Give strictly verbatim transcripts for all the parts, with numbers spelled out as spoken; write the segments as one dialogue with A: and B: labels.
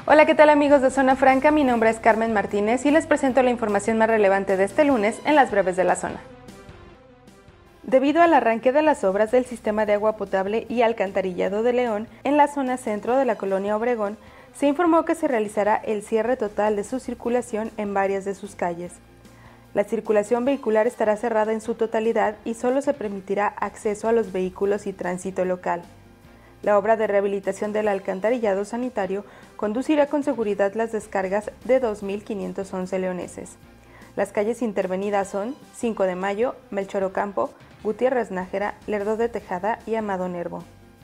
A: Hola, ¿qué tal amigos de Zona Franca? Mi nombre es Carmen Martínez y les presento la información más relevante de este lunes en las breves de la zona. Debido al arranque de las obras del sistema de agua potable y alcantarillado de León en la zona centro de la colonia Obregón, se informó que se realizará el cierre total de su circulación en varias de sus calles. La circulación vehicular estará cerrada en su totalidad y solo se permitirá acceso a los vehículos y tránsito local. La obra de rehabilitación del alcantarillado sanitario conducirá con seguridad las descargas de dos mil quinientos once leoneses. Las calles intervenidas son cinco de mayo, Melchor Ocampo, Gutiérrez Nájera, Lerdo de Tejada y Amado Nervo.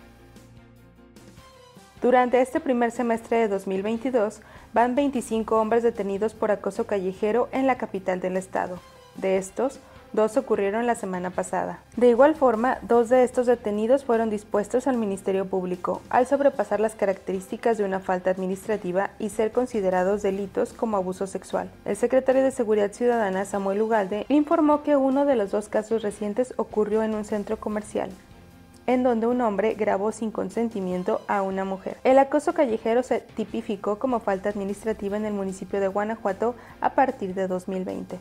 A: Durante este primer semestre de dos mil veintidós, van veinticinco hombres detenidos por acoso callejero en la capital del estado. De estos, dos ocurrieron la semana pasada. De igual forma, dos de estos detenidos fueron dispuestos al Ministerio Público, al sobrepasar las características de una falta administrativa y ser considerados delitos como abuso sexual. El secretario de Seguridad Ciudadana, Samuel Ugalde, informó que uno de los dos casos recientes ocurrió en un centro comercial, en donde un hombre grabó sin consentimiento a una mujer. El acoso callejero se tipificó como falta administrativa en el municipio de Guanajuato a partir de dos mil veinte.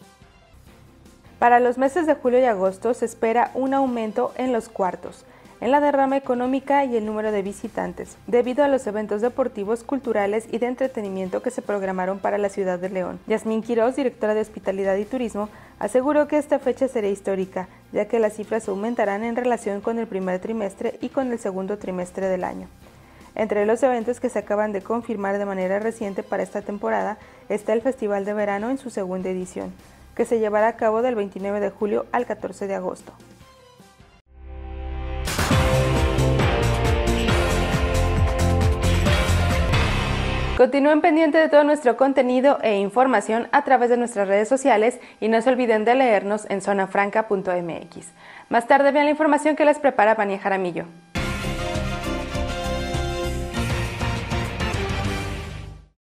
A: Para los meses de julio y agosto se espera un aumento en los cuartos, en la derrama económica y el número de visitantes, debido a los eventos deportivos, culturales y de entretenimiento que se programaron para la ciudad de León. Yasmín Quiroz, directora de Hospitalidad y Turismo, aseguró que esta fecha será histórica, ya que las cifras aumentarán en relación con el primer trimestre y con el segundo trimestre del año. Entre los eventos que se acaban de confirmar de manera reciente para esta temporada está el Festival de Verano en su segunda edición, que se llevará a cabo del veintinueve de julio al catorce de agosto. Continúen pendientes de todo nuestro contenido e información a través de nuestras redes sociales y no se olviden de leernos en zona franca punto m x. Más tarde vean la información que les prepara Vania Jaramillo.